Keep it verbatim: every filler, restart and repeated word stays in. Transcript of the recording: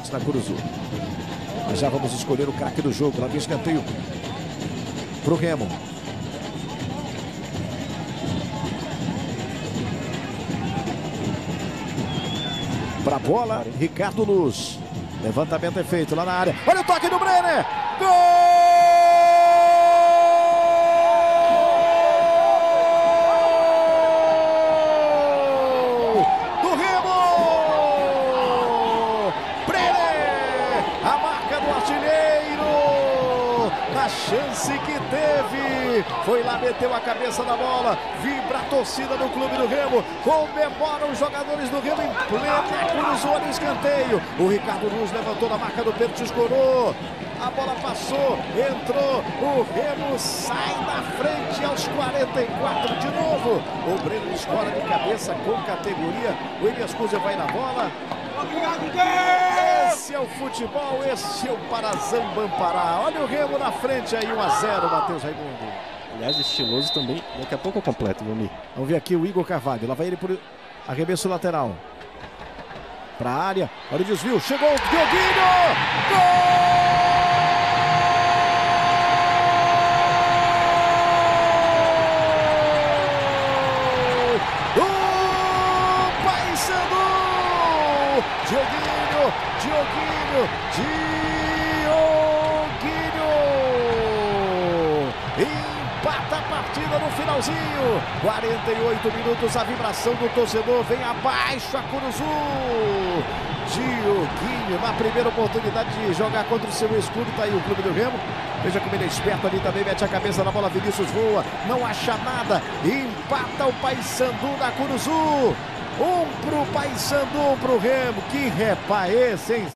esportes na Curuzu. Mas já vamos escolher o craque do jogo. Lá vem escanteio pro Remo. Pra bola, Ricardo Luz. Levantamento é feito lá na área. Olha o toque do Brenner. Gol! Do Remo! Brenner! A marca do artilheiro! Na chance que teve. Foi lá, meteu a cabeça na bola. Vibra a torcida do clube do Remo. Comemoram os jogadores do Remo em plena Curuzu no escanteio. O Ricardo Luz levantou na marca do pênalti, escorou. A bola passou, entrou. O Remo sai na frente aos quarenta e quatro de novo. O Breno escora de cabeça com categoria. O Elias Cusa vai na bola. Esse é o futebol, esse é o Parazão Bampará. Olha o Remo na frente aí, um a zero, Matheus Raimundo. Aliás, estiloso também. Daqui a pouco eu completo, Vami. Vamos ver aqui o Igor Carvalho. Lá vai ele por arremesso lateral. Para a área. Olha o desvio. Chegou o Dioguinho! Gol! O Paysandu! Dioguinho! Dioguinho! Dioguinho! Empata a partida no finalzinho. quarenta e oito minutos, a vibração do torcedor vem abaixo a Curuzu. Dioguinho, na primeira oportunidade de jogar contra o seu ex-clube, tá aí o clube do Remo. Veja como ele é esperto ali também, mete a cabeça na bola, Vinícius voa, não acha nada. Empata o Paysandu na Curuzu. Um pro Paysandu, um pro Remo. Que repa esse, hein?